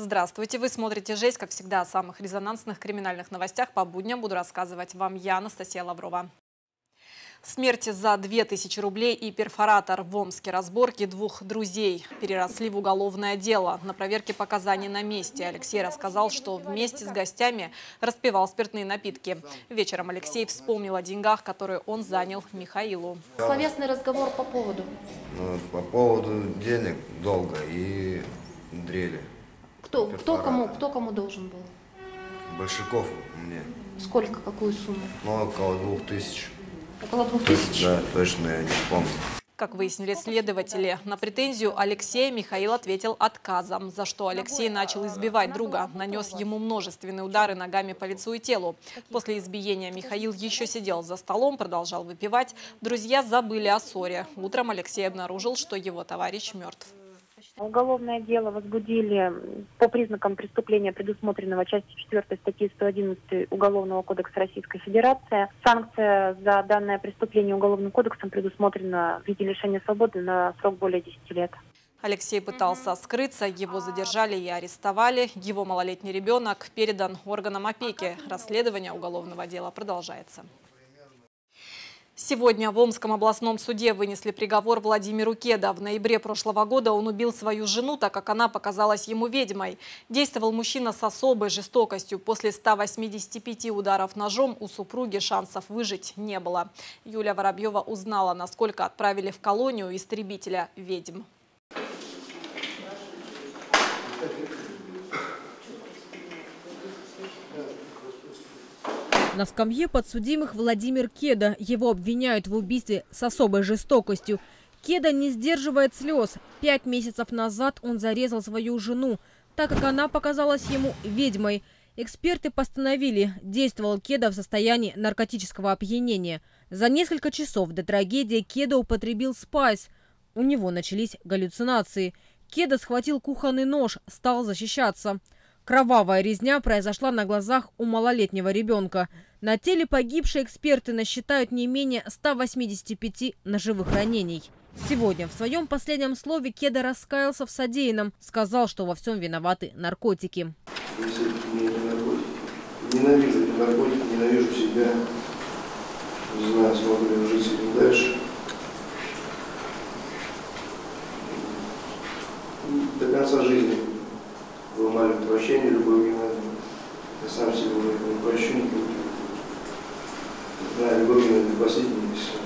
Здравствуйте! Вы смотрите «Жесть», как всегда, о самых резонансных криминальных новостях по будням буду рассказывать вам я, Анастасия Лаврова. Смерти за 2000 рублей и перфоратор в Омске. Разборки двух друзей переросли в уголовное дело. На проверке показаний на месте Алексей рассказал, что вместе с гостями распивал спиртные напитки. Вечером Алексей вспомнил о деньгах, которые он занял Михаилу. Словесный разговор по поводу? По поводу денег, долга и дрели. Кто кому должен был? Большаков мне. Сколько, какую сумму? Около 2000. Около 2000? Да, точно я не помню. Как выяснили следователи, на претензию Алексея Михаил ответил отказом, за что Алексей начал избивать друга, нанес ему множественные удары ногами по лицу и телу. После избиения Михаил еще сидел за столом, продолжал выпивать. Друзья забыли о ссоре. Утром Алексей обнаружил, что его товарищ мертв. Уголовное дело возбудили по признакам преступления, предусмотренного частью 4 статьи 111 Уголовного кодекса Российской Федерации. Санкция за данное преступление Уголовным кодексом предусмотрена в виде лишения свободы на срок более 10 лет. Алексей пытался скрыться, его задержали и арестовали. Его малолетний ребенок передан органам опеки. Расследование уголовного дела продолжается. Сегодня в Омском областном суде вынесли приговор Владимиру Кеда. В ноябре прошлого года он убил свою жену, так как она показалась ему ведьмой. Действовал мужчина с особой жестокостью. После 185 ударов ножом у супруги шансов выжить не было. Юлия Воробьева узнала, насколько отправили в колонию истребителя ведьм. На скамье подсудимых Владимир Кеда. Его обвиняют в убийстве с особой жестокостью. Кеда не сдерживает слез. 5 месяцев назад он зарезал свою жену, так как она показалась ему ведьмой. Эксперты постановили, действовал Кеда в состоянии наркотического опьянения. За несколько часов до трагедии Кеда употребил спайс. У него начались галлюцинации. Кеда схватил кухонный нож, стал защищаться. Кровавая резня произошла на глазах у малолетнего ребенка. На теле погибшей эксперты насчитают не менее 185 ножевых ранений. Сегодня в своем последнем слове Кеда раскаялся в содеянном. Сказал, что во всем виноваты наркотики. Если мне не наркотики. Ненавижу эти наркотики, ненавижу себя. Не знаю, смогу ли жить с этим дальше. До конца жизни вымаливать прощение любой вины. Я сам себе не прощу никого. Да, любой вины до последнего не сможет.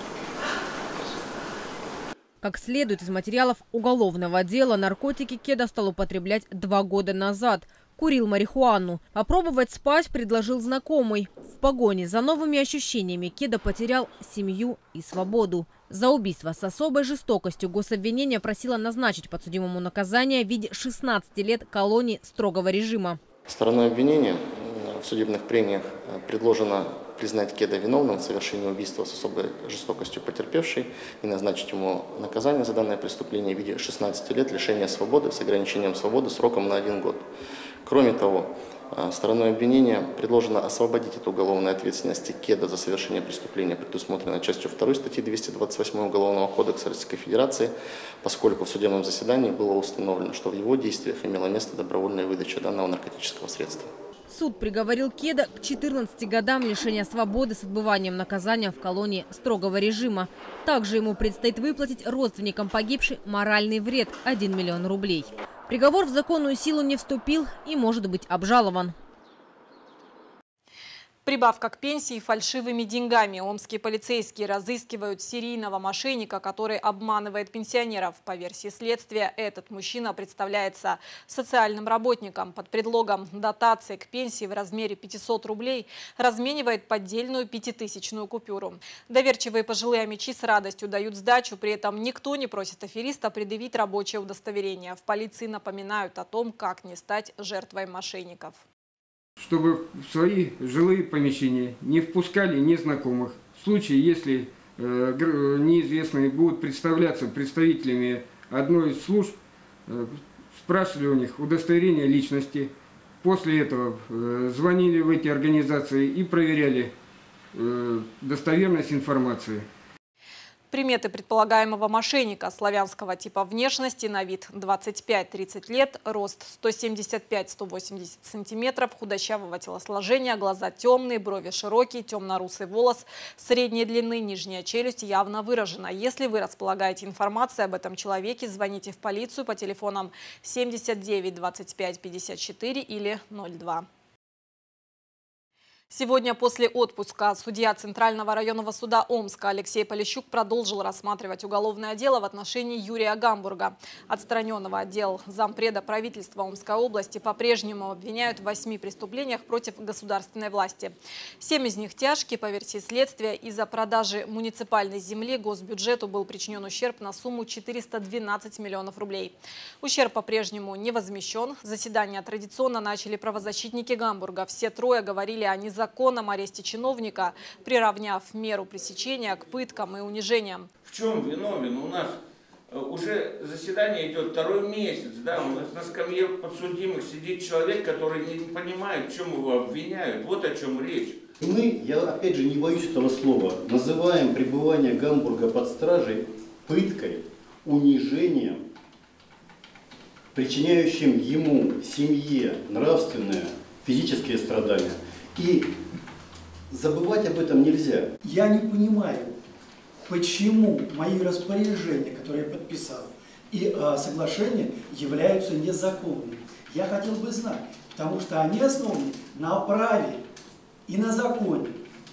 Как следует из материалов уголовного дела, наркотики Кеда стал употреблять 2 года назад. Курил марихуану. Попробовать спать предложил знакомый. В погоне за новыми ощущениями Кеда потерял семью и свободу. За убийство с особой жестокостью гособвинение просило назначить подсудимому наказание в виде 16 лет колонии строгого режима. Стороной обвинения в судебных прениях предложено признать Кеда виновным в совершении убийства с особой жестокостью потерпевшей и назначить ему наказание за данное преступление в виде 16 лет лишения свободы с ограничением свободы сроком на 1 год. Кроме того, стороной обвинения предложено освободить от уголовной ответственности Кеда за совершение преступления, предусмотренной частью 2 статьи 228 Уголовного кодекса Российской Федерации, поскольку в судебном заседании было установлено, что в его действиях имела место добровольная выдача данного наркотического средства. Суд приговорил Кеда к 14 годам лишения свободы с отбыванием наказания в колонии строгого режима. Также ему предстоит выплатить родственникам погибшей моральный вред – 1 миллион рублей. Приговор в законную силу не вступил и может быть обжалован. Прибавка к пенсии фальшивыми деньгами. Омские полицейские разыскивают серийного мошенника, который обманывает пенсионеров. По версии следствия, этот мужчина представляется социальным работником. Под предлогом дотации к пенсии в размере 500 рублей разменивает поддельную 5000-ную купюру. Доверчивые пожилые омичи с радостью дают сдачу. При этом никто не просит афериста предъявить рабочее удостоверение. В полиции напоминают о том, как не стать жертвой мошенников. Чтобы в свои жилые помещения не впускали незнакомых. В случае, если неизвестные будут представляться представителями одной из служб, спрашивали у них удостоверение личности. После этого звонили в эти организации и проверяли достоверность информации. Приметы предполагаемого мошенника славянского типа внешности, на вид 25-30 лет, рост 175-180 сантиметров, худощавого телосложения, глаза темные, брови широкие, темно-русый волос, средней длины, нижняя челюсть явно выражена. Если вы располагаете информацией об этом человеке, звоните в полицию по телефонам 79 25 54 или 02. Сегодня после отпуска судья Центрального районного суда Омска Алексей Полищук продолжил рассматривать уголовное дело в отношении Юрия Гамбурга. Отстраненного отдел зампреда правительства Омской области по-прежнему обвиняют в 8 преступлениях против государственной власти. 7 из них тяжкие. По версии следствия, из-за продажи муниципальной земли госбюджету был причинен ущерб на сумму 412 миллионов рублей. Ущерб по-прежнему не возмещен. Заседание традиционно начали правозащитники Гамбурга. Все трое говорили о незаконном аресте чиновника, приравняв меру пресечения к пыткам и унижениям. В чем виновен? У нас уже заседание идет 2-й месяц, да, у нас на скамье подсудимых сидит человек, который не понимает, в чем его обвиняют. Вот о чем речь. Мы, я опять же не боюсь этого слова, называем пребывание Гамбурга под стражей пыткой, унижением, причиняющим ему, семье, нравственные, физические страдания. И забывать об этом нельзя. Я не понимаю, почему мои распоряжения, которые я подписал, и соглашения являются незаконными. Я хотел бы знать, потому что они основаны на праве и на законе.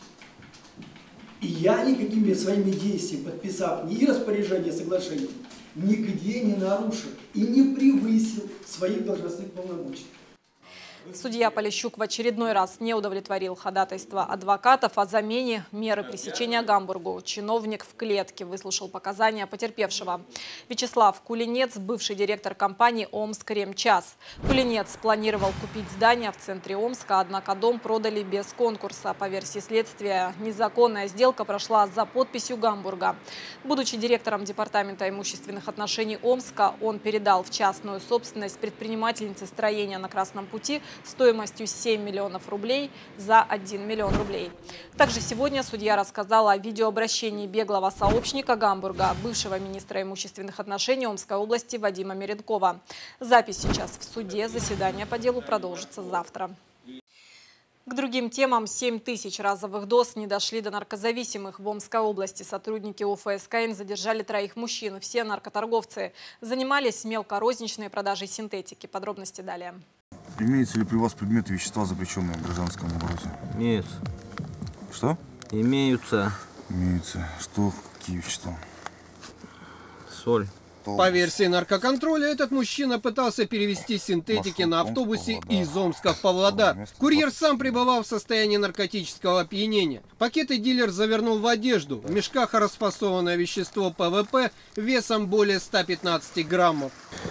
И я никакими своими действиями, подписав ни распоряжение, соглашения, нигде не нарушил и не превысил своих должностных полномочий. Судья Полищук в очередной раз не удовлетворил ходатайство адвокатов о замене меры пресечения Гамбургу. Чиновник в клетке выслушал показания потерпевшего. Вячеслав Кулинец, бывший директор компании «Омскремчас». Кулинец планировал купить здание в центре Омска, однако дом продали без конкурса. По версии следствия, незаконная сделка прошла за подписью Гамбурга. Будучи директором департамента имущественных отношений Омска, он передал в частную собственность предпринимательнице строения на Красном пути стоимостью 7 миллионов рублей за 1 миллион рублей. Также сегодня судья рассказала о видеообращении беглого сообщника Гамбурга, бывшего министра имущественных отношений Омской области Вадима Меренкова. Запись сейчас в суде, заседание по делу продолжится завтра. К другим темам. 7 тысяч разовых доз не дошли до наркозависимых. В Омской области сотрудники УФСКН задержали 3 мужчин. Все наркоторговцы занимались мелкорозничной продажей синтетики. Подробности далее. Имеются ли при вас предметы вещества, запрещенные в гражданском обороте? Имеются. Что? Имеются. Имеются. Что? Какие вещества? Соль. По версии наркоконтроля, этот мужчина пытался перевезти синтетики на автобусе из Омска в Павлодар. Курьер сам пребывал в состоянии наркотического опьянения. Пакеты дилер завернул в одежду. В мешках расфасованное вещество ПВП весом более 115 граммов.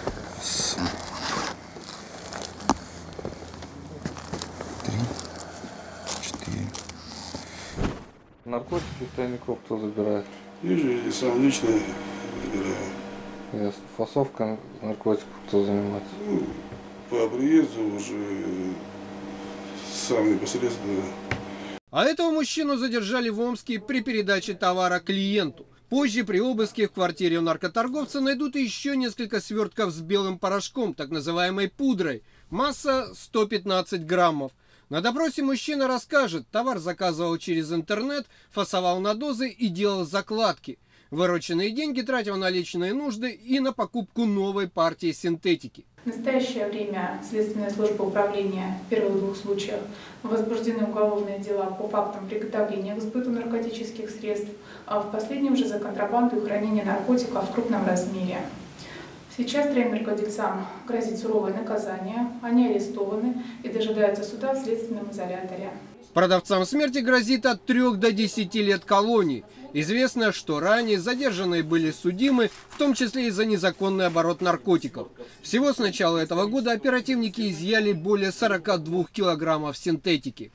Наркотики тайников кто забирает? Вижу, сам лично забираю. Ясно. Фасовка наркотиков кто занимается? Ну, по приезду уже сам непосредственно. А этого мужчину задержали в Омске при передаче товара клиенту. Позже при обыске в квартире у наркоторговца найдут еще несколько свертков с белым порошком, так называемой пудрой. Масса 115 граммов. На допросе мужчина расскажет, товар заказывал через интернет, фасовал на дозы и делал закладки. Вырученные деньги тратил на личные нужды и на покупку новой партии синтетики. В настоящее время Следственная служба управления в первых 2 случаях возбуждены уголовные дела по фактам приготовления к сбыту наркотических средств, а в последнем же за контрабанду и хранение наркотиков в крупном размере. Сейчас 3 наркодельцам грозит суровое наказание, они арестованы и дожидаются суда в следственном изоляторе. Продавцам смерти грозит от 3 до 10 лет колонии. Известно, что ранее задержанные были судимы, в том числе и за незаконный оборот наркотиков. Всего с начала этого года оперативники изъяли более 42 килограммов синтетики.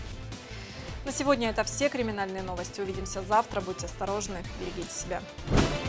На сегодня это все криминальные новости. Увидимся завтра. Будьте осторожны, берегите себя.